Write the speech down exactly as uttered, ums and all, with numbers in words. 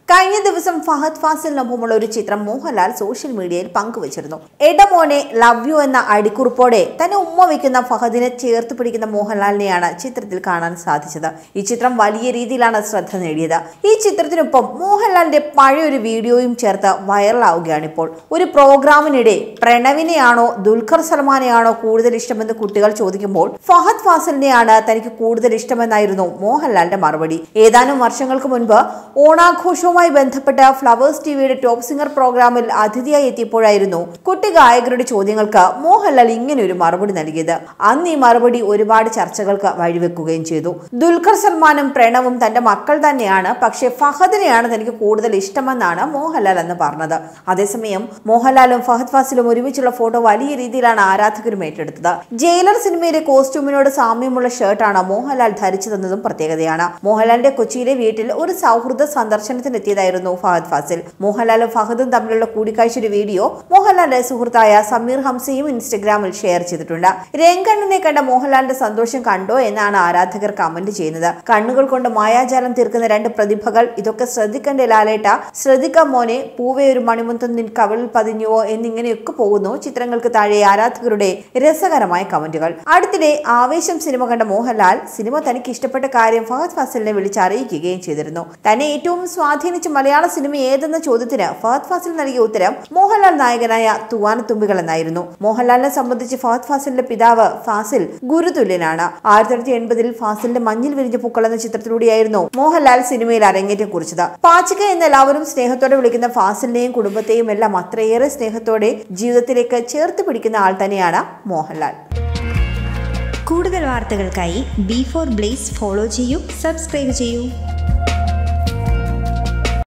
കഴിഞ്ഞ ദിവസം ഫഹദ് ഫാസിലിനൊപ്പമുള്ള ഒരു ചിത്രം മോഹൻലാൽ സോഷ്യൽ മീഡിയയിൽ പങ്കുവച്ചിരുന്നു. എടമോനെ ലവ് യു എന്ന അടിക്കുറിപ്പോടെ തന്നെ ഉമ്മ വയ്ക്കുന്ന ഫഹദിനെ ചേർത്ത് പിടിക്കുന്ന മോഹൻലാലിനെയാണ് ചിത്രത്തിൽ കാണാൻ സാധിച്ചത്. ഈ ചിത്രം വലിയ രീതിയിലാണ് ശ്രദ്ധ നേടിയത്. ഈ ചിത്രത്തിനൊപ്പം മോഹൻലാലിന്റെ പഴയൊരു വീഡിയോയും ചേർത്ത് വൈറലാവുകയാണ് ഇപ്പോൾ. ഒരു പ്രോഗ്രാമിനിടെ പ്രണവിനെയാണോ ദുൽഖർ സൽമാനെയാണോ കൂടുതൽ ഇഷ്ടമെന്ന് കുട്ടികൾ ചോദിക്കുമ്പോൾ ഫഹദ് ഫാസിലിനെയാണ് തനിക്ക് കൂടുതൽ ഇഷ്ടമെന്നായിരുന്നു മോഹൻലാലിന്റെ മറുപടി. ഏതാനും വർഷങ്ങൾക്ക് മുൻപ് ഓണാഘോഷവുമായി ബന്ധപ്പെട്ട ഫ്ലവേഴ്സ് ടിവിയുടെ ടോപ്പ് സിംഗർ പ്രോഗ്രാമിൽ അതിഥിയായി എത്തിയപ്പോഴായിരുന്നു കുട്ടി ഗായകരുടെ ചോദ്യങ്ങൾക്ക് മോഹൻലാൽ ഇങ്ങനെ ഒരു മറുപടി നൽകിയത്. അന്ന് ഈ മറുപടി ഒരുപാട് ചർച്ചകൾക്ക് വഴിവെക്കുകയും ചെയ്തു. ദുൽഖർ സൽമാനും പ്രണവും തന്റെ മക്കൾ തന്നെയാണ്, പക്ഷേ ഫഹദിനെയാണ് തനിക്ക് കൂടുതൽ ഇഷ്ടമെന്നാണ് മോഹൻലാൽ എന്ന് പറഞ്ഞത്. അതേസമയം മോഹൻലാലും ഫഹദ് ഫാസിലും ഒരുമിച്ചുള്ള ഫോട്ടോ വലിയ രീതിയിലാണ് ആരാധകരും ഏറ്റെടുത്തത്. ജയിലർ സിനിമയിലെ കോസ്റ്റ്യൂമിനോട് സാമ്യമുള്ള ഷർട്ടാണ് മോഹൻലാൽ ധരിച്ചതെന്നതും പ്രത്യേകതയാണ്. മോഹൻലാലിന്റെ കൊച്ചിയിലെ വീട്ടിൽ ഒരു സൗഹൃദ സന്ദർശനത്തിനെത്തിയതായിരുന്നു ഫഹദ് ഫാസിൽ. മോഹൻലാലും ഫഹദും തമ്മിലുള്ള കൂടിക്കാഴ്ചയുടെ വീഡിയോ മോഹൻലാലിന്റെ സുഹൃത്തായ സമീർ ഹംസയും ഇൻസ്റ്റഗ്രാമിൽ ഷെയർ ചെയ്തിട്ടുണ്ട്. രംഗണ്ണനെ കണ്ട മോഹൻലാലിന്റെ സന്തോഷം കണ്ടോ എന്നാണ് ആരാധകർ കമന്റ് ചെയ്യുന്നത്. കണ്ണുകൾ കൊണ്ട് മായാജാലം തീർക്കുന്ന രണ്ട് പ്രതിഭകൾ, ഇതൊക്കെ ശ്രദ്ധിക്കണ്ടേ ലാലേട്ട, ശ്രദ്ധിക്കാം മോനെ, പൂവേ ഒരു മണിമുത്തം നിൻ കവളിൽ പതിഞ്ഞുവോ എന്നിങ്ങനെയൊക്കെ പോകുന്നു ചിത്രങ്ങൾക്ക് താഴെ ആരാധകരുടെ രസകരമായ കമന്റുകൾ. അടുത്തിടെ ആവേശം സിനിമ കണ്ട മോഹൻലാൽ സിനിമ തനിക്ക് ഇഷ്ടപ്പെട്ട കാര്യം ഫഹദ് ഫാസിലിനെ വിളിച്ചറിയിക്കുകയും ചെയ്തിരുന്നു. തന്നെ ഏറ്റവും സ്വാധീനിച്ച മലയാള സിനിമ ഏതെന്ന ചോദ്യത്തിന് ഫഹദ് ഫാസിൽ നൽകിയ ഉത്തരം മോഹൻലാൽ നായകനായ തൂവാനത്തുമ്പികൾ എന്നായിരുന്നു. മോഹൻലാലിനെ സംബന്ധിച്ച് ഫഹദ് ഫാസിലിന്റെ പിതാവ് ഫാസിൽ ഗുരുതുല്യനാണ്. ആയിരത്തി തൊള്ളായിരത്തി എൺപതിൽ ഫാസിലിന്റെ മഞ്ഞിൽ വിരിഞ്ഞ പൂക്കൾ എന്ന ചിത്രത്തിലൂടെയായിരുന്നു മോഹൻലാൽ സിനിമയിൽ അരങ്ങേറ്റം കുറിച്ചത്. പാച്ചിക്ക എന്ന് എല്ലാവരും സ്നേഹത്തോടെ വിളിക്കുന്ന ഫാസിലിനെയും കുടുംബത്തെയും എല്ലാം അത്രയേറെ സ്നേഹത്തോടെ ജീവിതത്തിലേക്ക് ചേർത്ത് പിടിക്കുന്ന ആൾ തന്നെയാണ് മോഹൻലാൽ. കൂടുതൽ വാർത്തകൾക്കായി ബി ഫോർ ബ്ലേസ് ഫോളോ ചെയ്യൂ, സബ്സ്ക്രൈബ് ചെയ്യൂ.